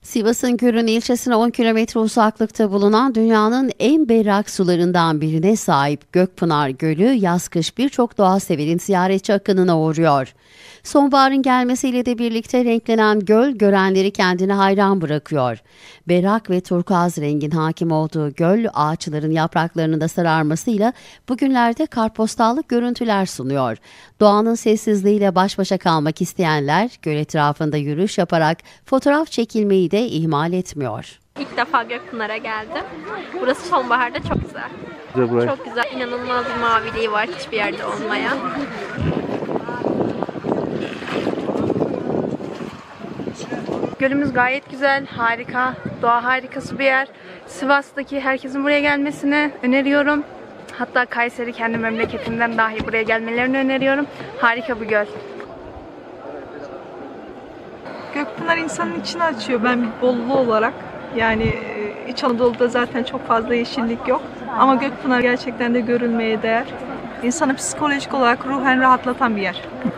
Sivas'ın Gürün ilçesine 10 kilometre uzaklıkta bulunan dünyanın en berrak sularından birine sahip Gökpınar Gölü yaz-kış birçok doğa severin ziyaretçi akınına uğruyor. Sonbaharın gelmesiyle de birlikte renklenen göl görenleri kendine hayran bırakıyor. Berrak ve turkuaz rengin hakim olduğu göl ağaçların yapraklarının da sararmasıyla bugünlerde kartpostallık görüntüler sunuyor. Doğanın sessizliğiyle baş başa kalmak isteyenler göl etrafında yürüyüş yaparak fotoğraf çekilmeyi de ihmal etmiyor. İlk defa Gökpınar'a geldim. Burası sonbaharda çok güzel. Çok güzel, inanılmaz bir maviliği var hiçbir yerde olmayan. Gölümüz gayet güzel, harika, doğa harikası bir yer. Sivas'taki herkesin buraya gelmesini öneriyorum. Hatta Kayseri kendi memleketimden dahi buraya gelmelerini öneriyorum. Harika bir göl. Gökpınar insanın içini açıyor ben bir Bolulu olarak. Yani İç Anadolu'da zaten çok fazla yeşillik yok. Ama Gökpınar gerçekten de görülmeye değer. İnsanı psikolojik olarak ruhen rahatlatan bir yer.